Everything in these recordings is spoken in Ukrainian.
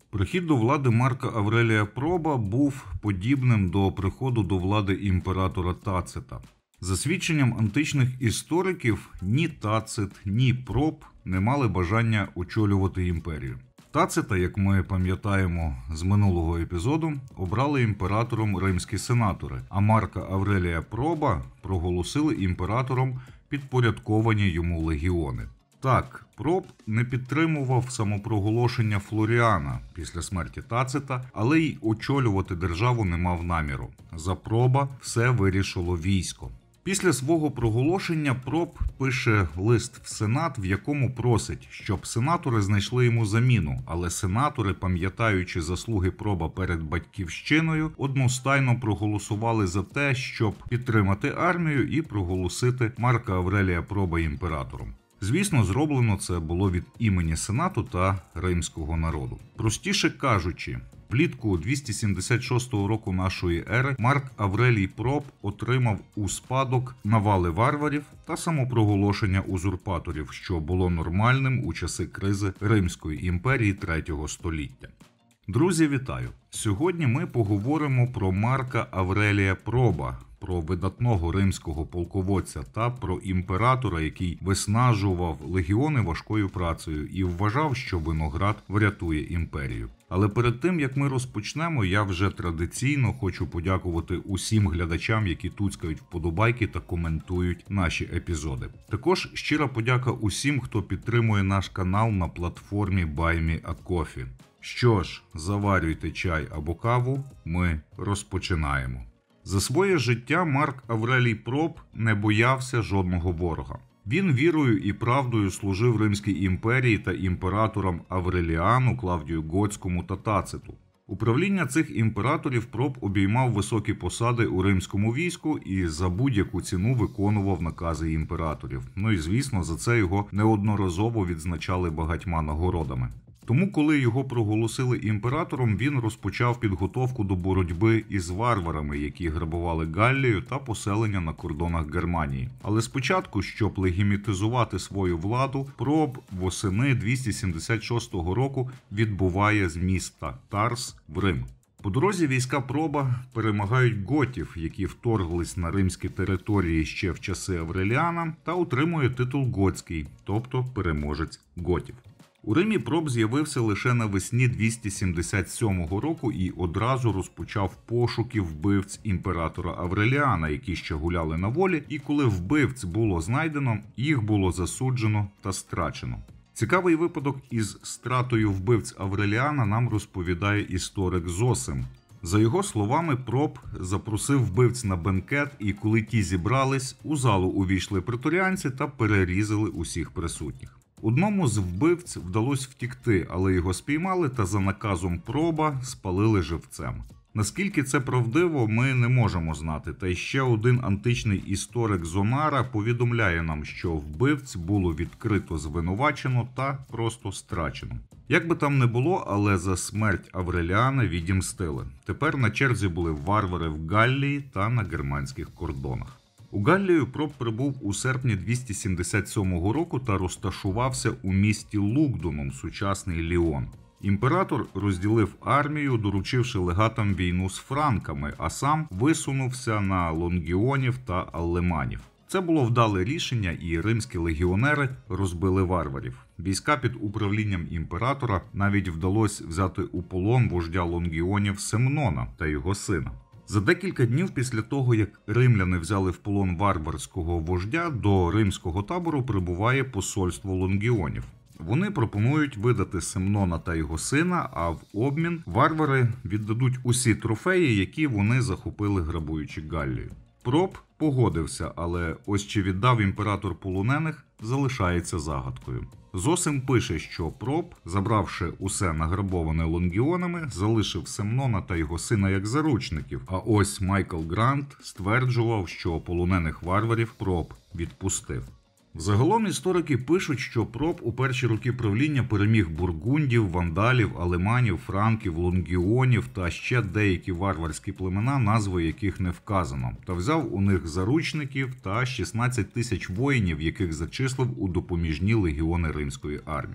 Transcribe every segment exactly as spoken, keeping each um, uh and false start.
Прихід до влади Марка Аврелія Проба був подібним до приходу до влади імператора Тацита. За свідченням античних істориків, ні Тацит, ні Проб не мали бажання очолювати імперію. Тацита, як ми пам'ятаємо з минулого епізоду, обрали імператором римські сенатори, а Марка Аврелія Проба проголосили імператором підпорядковані йому легіони. Так, Проб не підтримував самопроголошення Флоріана після смерті Тацита, але й очолювати державу не мав наміру. За Проба все вирішило військо. Після свого проголошення Проб пише лист в Сенат, в якому просить, щоб сенатори знайшли йому заміну, але сенатори, пам'ятаючи заслуги Проба перед батьківщиною, одностайно проголосували за те, щоб підтримати армію і проголосити Марка Аврелія Проба імператором. Звісно, зроблено це було від імені Сенату та римського народу. Простіше кажучи, влітку двісті сімдесят шостого року нашої ери Марк Аврелій Проб отримав у спадок навали варварів та самопроголошення узурпаторів, що було нормальним у часи кризи Римської імперії третього століття. Друзі, вітаю! Сьогодні ми поговоримо про Марка Аврелія Проба, про видатного римського полководця та про імператора, який виснажував легіони важкою працею і вважав, що виноград врятує імперію. Але перед тим, як ми розпочнемо, я вже традиційно хочу подякувати усім глядачам, які туцькають вподобайки та коментують наші епізоди. Також щира подяка усім, хто підтримує наш канал на платформі Buy Me a Coffee. Що ж, заварюйте чай або каву, ми розпочинаємо. За своє життя Марк Аврелій Проб не боявся жодного ворога. Він вірою і правдою служив Римській імперії та імператорам Авреліану, Клавдію Готському та Тациту. Управління цих імператорів Проб обіймав високі посади у римському війську і за будь-яку ціну виконував накази імператорів. Ну і звісно, за це його неодноразово відзначали багатьма нагородами. Тому, коли його проголосили імператором, він розпочав підготовку до боротьби із варварами, які грабували Галлію та поселення на кордонах Германії. Але спочатку, щоб легімітизувати свою владу, Проб восени двісті сімдесят шостого року відбуває з міста Тарс в Рим. По дорозі війська Проба перемагають готів, які вторглись на римські території ще в часи Авреліана, та отримує титул готський, тобто переможець готів. У Римі Проб з'явився лише навесні двісті сімдесят сьомого року і одразу розпочав пошуки вбивць імператора Авреліана, які ще гуляли на волі, і коли вбивць було знайдено, їх було засуджено та страчено. Цікавий випадок із стратою вбивць Авреліана нам розповідає історик Зосим. За його словами, Проб запросив вбивць на бенкет, і коли ті зібрались, у залу увійшли преторіанці та перерізали усіх присутніх. Одному з вбивць вдалося втікти, але його спіймали та за наказом Проба спалили живцем. Наскільки це правдиво, ми не можемо знати, та й ще один античний історик Зонара повідомляє нам, що вбивць було відкрито звинувачено та просто страчено. Як би там не було, але за смерть Авреліана відімстили. Тепер на черзі були варвари в Галлії та на германських кордонах. У Галлію Проб прибув у серпні двісті сімдесят сьомого року та розташувався у місті Лугдунум, сучасний Ліон. Імператор розділив армію, доручивши легатам війну з франками, а сам висунувся на лонгіонів та алеманів. Це було вдале рішення, і римські легіонери розбили варварів. Війська під управлінням імператора навіть вдалося взяти у полон вождя лонгіонів Семнона та його сина. За декілька днів після того, як римляни взяли в полон варварського вождя, до римського табору прибуває посольство лонгіонів. Вони пропонують видати Семнона та його сина, а в обмін варвари віддадуть усі трофеї, які вони захопили, грабуючи Галлію. Проб погодився, але ось чи віддав імператор полонених, залишається загадкою. Зосим пише, що Проб, забравши усе награбоване лонгіонами, залишив Семнона та його сина як заручників, а ось Майкл Грант стверджував, що полонених варварів Проб відпустив. Загалом історики пишуть, що Проб у перші роки правління переміг бургундів, вандалів, алеманів, франків, лонгіонів та ще деякі варварські племена, назви яких не вказано, та взяв у них заручників та шістнадцять тисяч воїнів, яких зачислив у допоміжні легіони римської армії.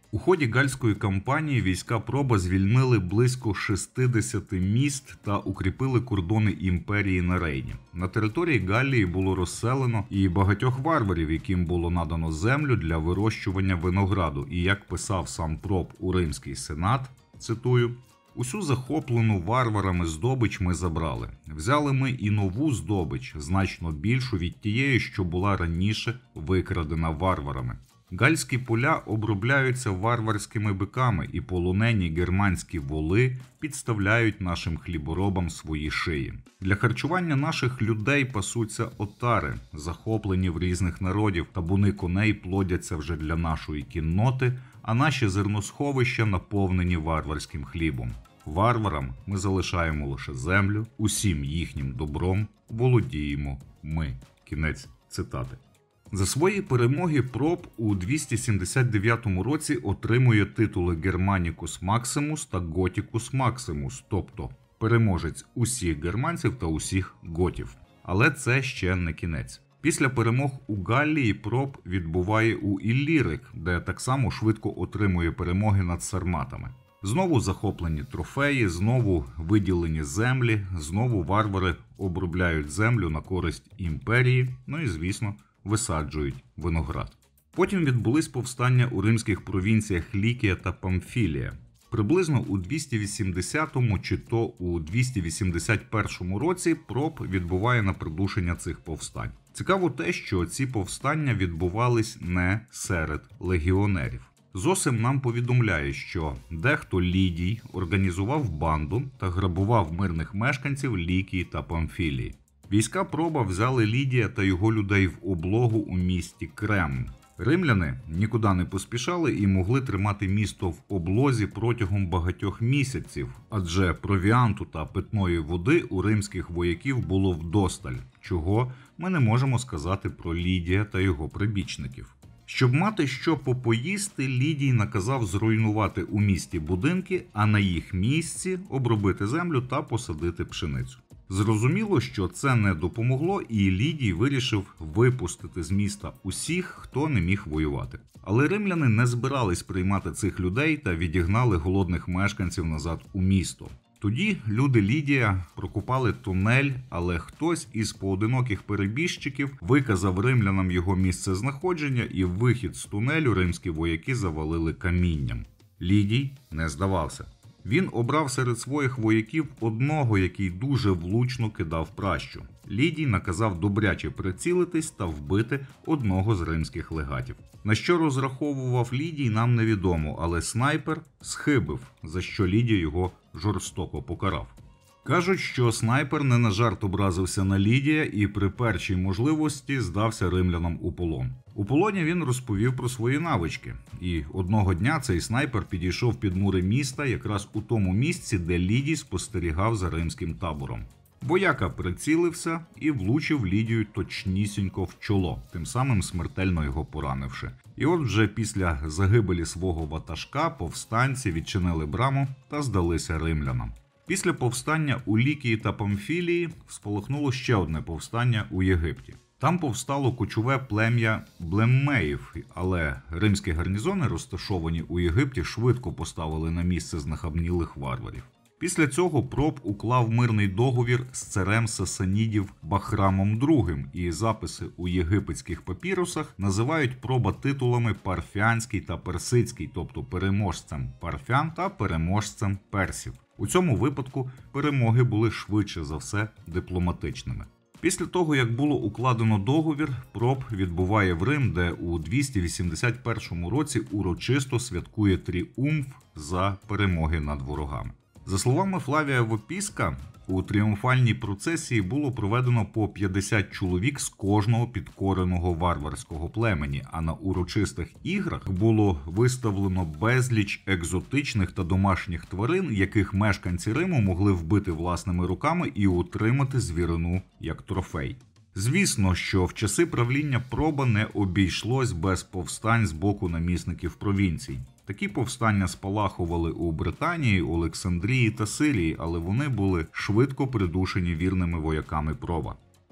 У ході гальської кампанії війська Проба звільнили близько шістдесят міст та укріпили кордони імперії на Рейні. На території Галлії було розселено і багатьох варварів, яким було надано землю для вирощування винограду. І як писав сам Проб у Римський сенат, цитую, «Усю захоплену варварами здобич ми забрали. Взяли ми і нову здобич, значно більшу від тієї, що була раніше викрадена варварами. Гальські поля обробляються варварськими биками, і полонені германські воли підставляють нашим хліборобам свої шиї. Для харчування наших людей пасуться отари, захоплені в різних народів, табуни коней плодяться вже для нашої кінноти, а наші зерносховища наповнені варварським хлібом. Варварам ми залишаємо лише землю, усім їхнім добром володіємо ми». Кінець цитати. За свої перемоги Проб у двісті сімдесят дев'ятому році отримує титули Germanicus Maximus та Gothicus Maximus, тобто переможець усіх германців та усіх готів. Але це ще не кінець. Після перемог у Галлії Проб відбуває у Іллірик, де так само швидко отримує перемоги над сарматами. Знову захоплені трофеї, знову виділені землі, знову варвари обробляють землю на користь імперії, ну і, звісно, висаджують виноград. Потім відбулись повстання у римських провінціях Лікія та Памфілія. Приблизно у двісті вісімдесятому чи то у двісті вісімдесят першому році Проб відбуває на придушення цих повстань. Цікаво те, що ці повстання відбувались не серед легіонерів. Зосим нам повідомляє, що дехто Лідій організував банду та грабував мирних мешканців Лікії та Памфілії. Війська Проба взяли Лідія та його людей в облогу у місті Крем. Римляни нікуди не поспішали і могли тримати місто в облозі протягом багатьох місяців, адже провіанту та питної води у римських вояків було вдосталь, чого ми не можемо сказати про Лідія та його прибічників. Щоб мати що попоїсти, Лідій наказав зруйнувати у місті будинки, а на їх місці обробити землю та посадити пшеницю. Зрозуміло, що це не допомогло, і Лідій вирішив випустити з міста усіх, хто не міг воювати. Але римляни не збирались приймати цих людей та відігнали голодних мешканців назад у місто. Тоді люди Лідія прокопали тунель, але хтось із поодиноких перебіжчиків виказав римлянам його місце знаходження, і вихід з тунелю римські вояки завалили камінням. Лідій не здавався. Він обрав серед своїх вояків одного, який дуже влучно кидав пращу. Лідій наказав добряче прицілитись та вбити одного з римських легатів. На що розраховував Лідій, нам невідомо, але снайпер схибив, за що Лідій його жорстоко покарав. Кажуть, що снайпер не на жарт образився на Лідія і при першій можливості здався римлянам у полон. У полоні він розповів про свої навички, і одного дня цей снайпер підійшов під мури міста якраз у тому місці, де Лідій спостерігав за римським табором. Вояка прицілився і влучив Лідію точнісінько в чоло, тим самим смертельно його поранивши. І от вже після загибелі свого ватажка повстанці відчинили браму та здалися римлянам. Після повстання у Лікії та Памфілії спалахнуло ще одне повстання у Єгипті. Там повстало кочове плем'я Блеммеїв, але римські гарнізони, розташовані у Єгипті, швидко поставили на місце знахабнілих варварів. Після цього Проб уклав мирний договір з царем сасанідів Бахрамом другим, і записи у єгипетських папірусах називають Проба титулами Парфянський та Персидський, тобто переможцем парфян та переможцем персів. У цьому випадку перемоги були швидше за все дипломатичними. Після того, як було укладено договір, Проб відбуває в Рим, де у двісті вісімдесят першому році урочисто святкує тріумф за перемоги над ворогами. За словами Флавія Вопіска, у тріумфальній процесії було проведено по п'ятдесят чоловік з кожного підкореного варварського племені, а на урочистих іграх було виставлено безліч екзотичних та домашніх тварин, яких мешканці Риму могли вбити власними руками і отримати звірину як трофей. Звісно, що в часи правління Проба не обійшлось без повстань з боку намісників провінцій. Такі повстання спалахували у Британії, Олександрії та Сирії, але вони були швидко придушені вірними вояками Проба.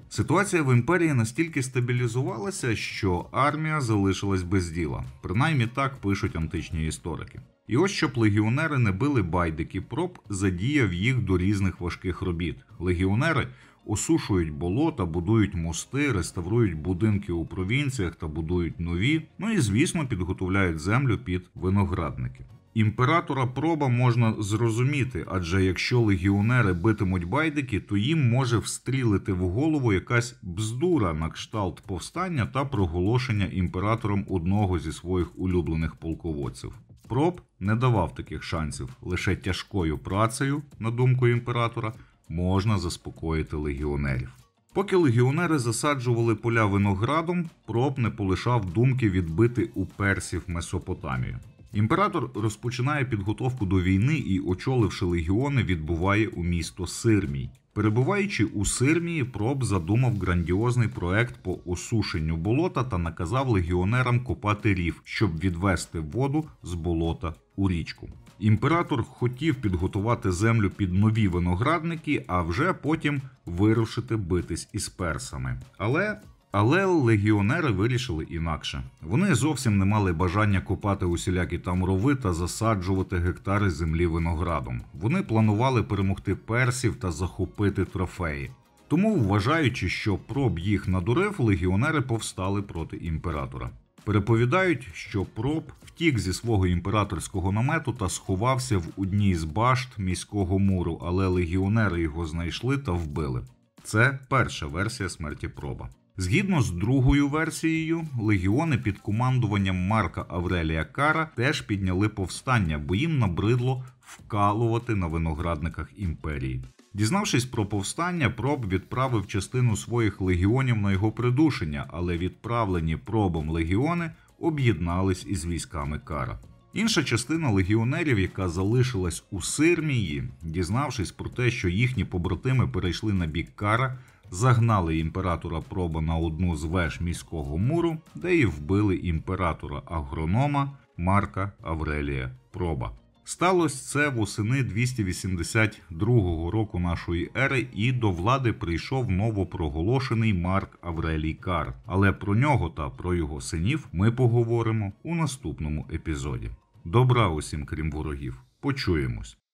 Ситуація в імперії настільки стабілізувалася, що армія залишилась без діла. Принаймні так пишуть античні історики. І ось щоб легіонери не били байдики, проб задіяв їх до різних важких робіт. Легіонери осушують болота, будують мости, реставрують будинки у провінціях та будують нові, ну і, звісно, підготовляють землю під виноградники. Імператора Проба можна зрозуміти, адже якщо легіонери битимуть байдики, то їм може встрілити в голову якась бздура на кшталт повстання та проголошення імператором одного зі своїх улюблених полководців. Проб не давав таких шансів, лише тяжкою працею, на думку імператора, можна заспокоїти легіонерів. Поки легіонери засаджували поля виноградом, Проб не полишав думки відбити у персів Месопотамію. Імператор розпочинає підготовку до війни і, очоливши легіони, відбуває у місто Сирмій. Перебуваючи у Сирмії, Проб задумав грандіозний проект по осушенню болота та наказав легіонерам копати рів, щоб відвести воду з болота у річку. Імператор хотів підготувати землю під нові виноградники, а вже потім вирушити битись із персами. Але... Але легіонери вирішили інакше. Вони зовсім не мали бажання копати усілякі там рови та засаджувати гектари землі виноградом. Вони планували перемогти персів та захопити трофеї. Тому, вважаючи, що Проб їх надурив, легіонери повстали проти імператора. Переповідають, що Проб втік зі свого імператорського намету та сховався в одній з башт міського муру, але легіонери його знайшли та вбили. Це перша версія смерті Проба. Згідно з другою версією, легіони під командуванням Марка Аврелія Кара теж підняли повстання, бо їм набридло вкалувати на виноградниках імперії. Дізнавшись про повстання, Проб відправив частину своїх легіонів на його придушення, але відправлені Пробом легіони об'єднались із військами Кара. Інша частина легіонерів, яка залишилась у Сирмії, дізнавшись про те, що їхні побратими перейшли на бік Кара, загнали імператора Проба на одну з веж міського муру, де і вбили імператора-агронома Марка Аврелія Проба. Сталося це восени двісті вісімдесят другого року нашої ери, і до влади прийшов новопроголошений Марк Аврелій Кар. Але про нього та про його синів ми поговоримо у наступному епізоді. Добра усім, крім ворогів. Почуємось.